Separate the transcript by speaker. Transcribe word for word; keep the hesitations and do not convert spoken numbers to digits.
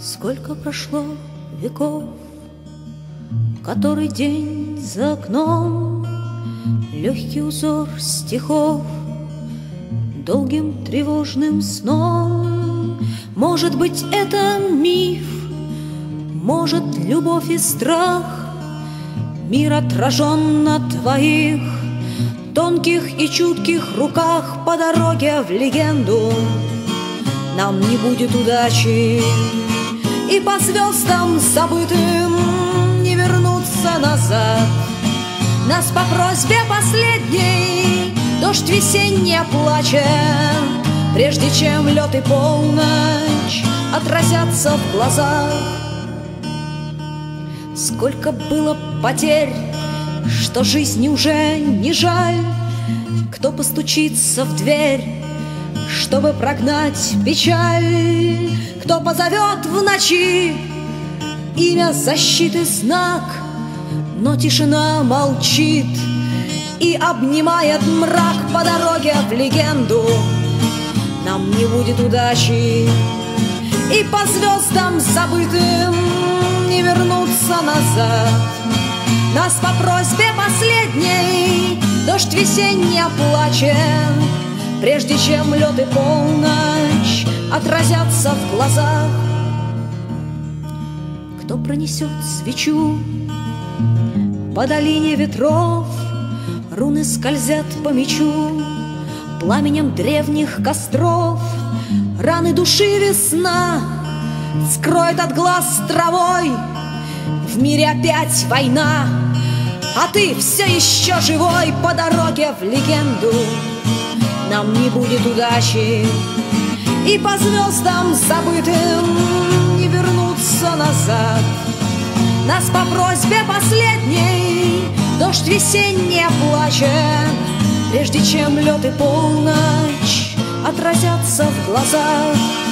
Speaker 1: Сколько прошло веков, который день за окном, легкий узор стихов долгим тревожным сном. Может быть, это миф, может, любовь и страх. Мир отражен на твоих тонких и чутких руках. По дороге в легенду нам не будет удачи, и по звездам забытым не вернуться назад. Нас по просьбе последней дождь весенний плачет, прежде чем лед и полночь отразятся в глазах. Сколько было потерь, что жизни уже не жаль. Кто постучится в дверь, чтобы прогнать печаль? Кто позовет в ночи имя защиты знак? Но тишина молчит и обнимает мрак. По дороге в легенду нам не будет удачи, и по звездам забытым не вернуться назад. Нас по просьбе последней дождь весенний плачет, прежде чем лед и полночь отразятся в глазах. Кто пронесет свечу по долине ветров, руны скользят по мечу пламенем древних костров. Раны души весна скроет от глаз травой. В мире опять война, а ты все еще живой. По дороге в легенду нам не будет удачи, и по звездам забытым не вернуться назад. Нас по просьбе последней дождь весенний плачет, прежде чем лед и полночь отразятся в глазах.